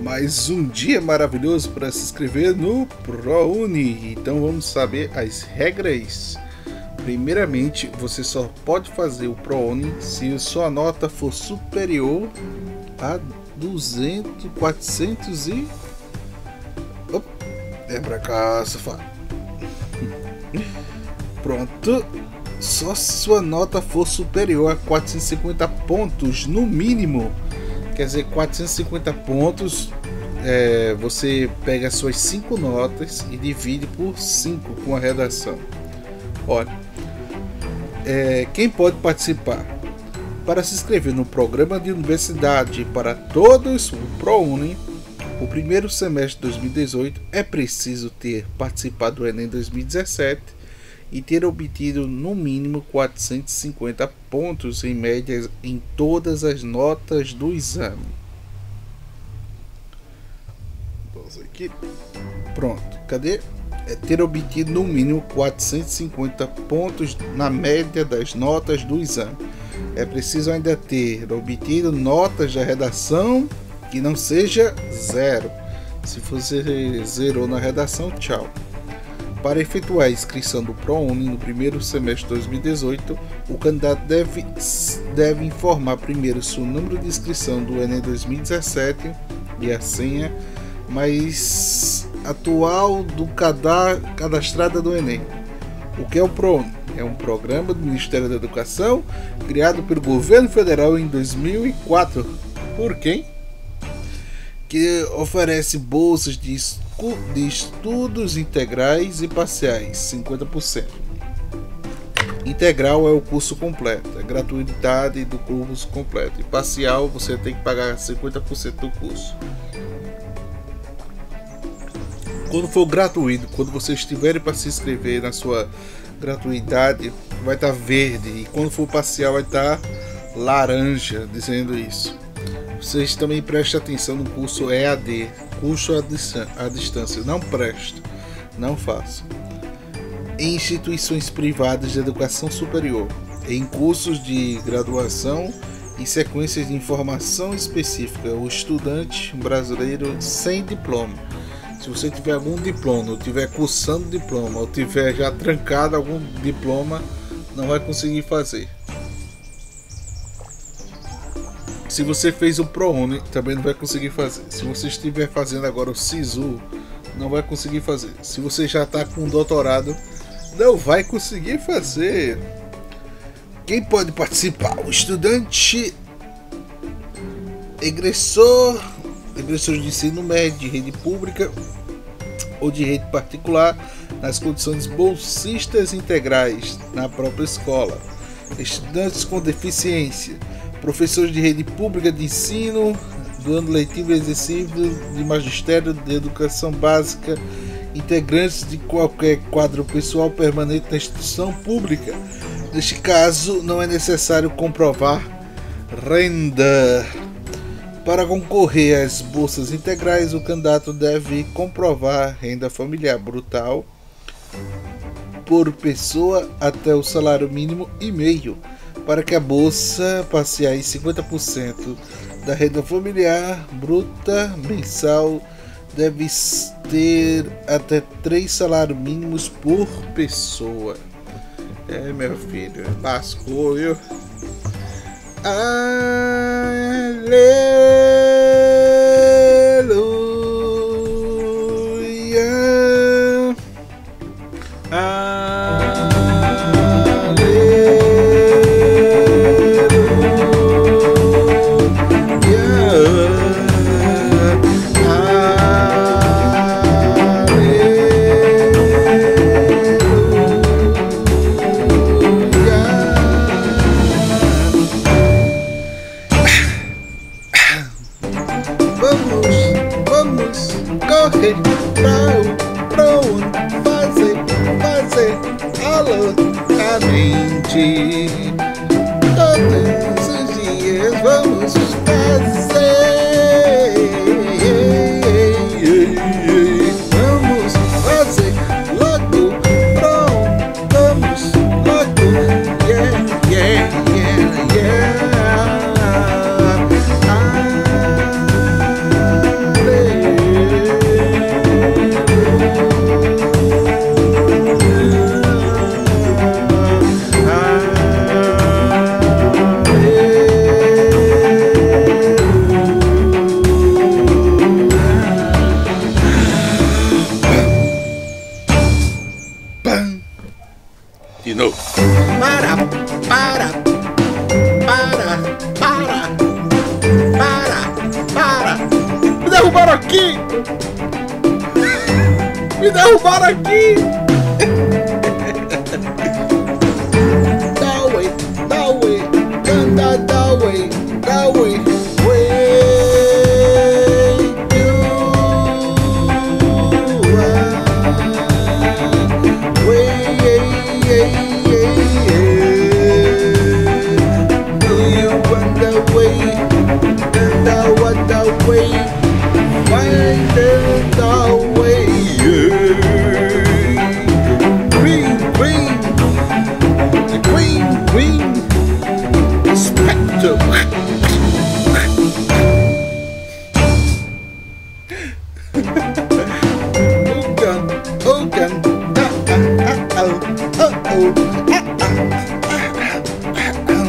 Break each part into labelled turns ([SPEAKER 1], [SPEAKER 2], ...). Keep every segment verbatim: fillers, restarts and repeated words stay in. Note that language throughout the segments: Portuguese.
[SPEAKER 1] Mais um dia maravilhoso para se inscrever no ProUni. Então vamos saber as regras. Primeiramente, você só pode fazer o ProUni se a sua nota for superior a duzentos, quatrocentos e... Opa, é pra cá, safado. Pronto. Só se sua nota for superior a quatrocentos e cinquenta pontos no mínimo. Quer dizer, quatrocentos e cinquenta pontos, é, você pega as suas cinco notas e divide por cinco com a redação. Olha, é, quem pode participar? Para se inscrever no programa de universidade para todos o ProUni, o primeiro semestre de dois mil e dezoito, é preciso ter participado do Enem dois mil e dezessete e ter obtido no mínimo quatrocentos e cinquenta pontos em média em todas as notas do exame. Vamos aqui. Pronto, cadê? É ter obtido no mínimo quatrocentos e cinquenta pontos na média das notas do exame. É preciso ainda ter obtido notas da redação que não seja zero. Se você zerou na redação, tchau. Para efetuar a inscrição do ProUni no primeiro semestre de dois mil e dezoito, o candidato deve, deve informar primeiro seu número de inscrição do Enem dois mil e dezessete e a senha mais atual do cadar, cadastrada do Enem. O que é o ProUni? É um programa do Ministério da Educação criado pelo governo federal em dois mil e quatro. Por quem? Que oferece bolsas de estudo de estudos integrais e parciais, cinquenta por cento. Integral é o curso completo, a gratuidade do curso completo. E parcial você tem que pagar cinquenta por cento do curso. Quando for gratuito, quando você estiver para se inscrever na sua gratuidade, vai estar verde. E quando for parcial, vai estar laranja, dizendo isso. Vocês também prestem atenção no curso E A D, curso à distância. Não preste, não faça. Em instituições privadas de educação superior, em cursos de graduação e sequências de informação específica, o estudante brasileiro sem diploma. Se você tiver algum diploma, ou tiver cursando diploma, ou tiver já trancado algum diploma, não vai conseguir fazer. Se você fez o ProUni, também não vai conseguir fazer. Se você estiver fazendo agora o SISU, não vai conseguir fazer. Se você já está com um doutorado, não vai conseguir fazer. Quem pode participar? O estudante egressor, egressor de ensino médio, de rede pública ou de rede particular, nas condições bolsistas integrais na própria escola. Estudantes com deficiência, professores de rede pública de ensino, do ano letivo exercível de magistério de educação básica, integrantes de qualquer quadro pessoal permanente na instituição pública. Neste caso, não é necessário comprovar renda. Para concorrer às bolsas integrais, o candidato deve comprovar renda familiar brutal por pessoa até o salário mínimo e meio. Para que a bolsa passe a cinquenta por cento da renda familiar bruta mensal, deve ter até três salários mínimos por pessoa. É, meu filho, lascou, viu? Aleluia. Correr pra o ProUni, fazer, fazer loucamente. Todos os dias vamos fazer. Vamos fazer logo ProUni, vamos logo. Yeah, yeah, yeah, yeah. Ah, derrubaram aqui! Me derrubaram aqui! That way, that way, that, that way, that way, way you are. Way, yeah, yeah, yeah, yeah. Do you want that way? That what that way? Find that way, yeah. Green, green, the green, green, spectre. Oh gun, oh gun, ah ah ah oh, oh oh, ah ah ah ah ah.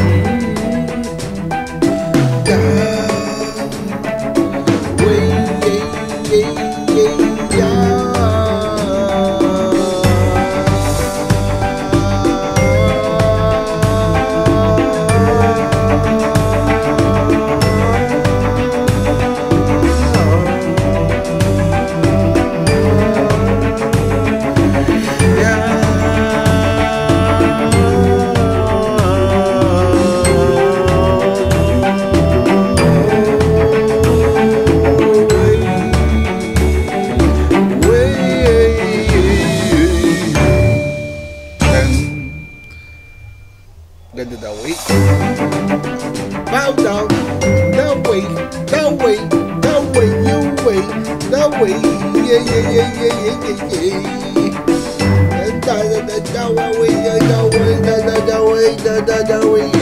[SPEAKER 1] Get it that way. Bow down, that way, that way, that way, you way, that way, yeah, yeah, yeah, yeah, yeah, yeah, yeah. That way, that way, that way, that way, that way.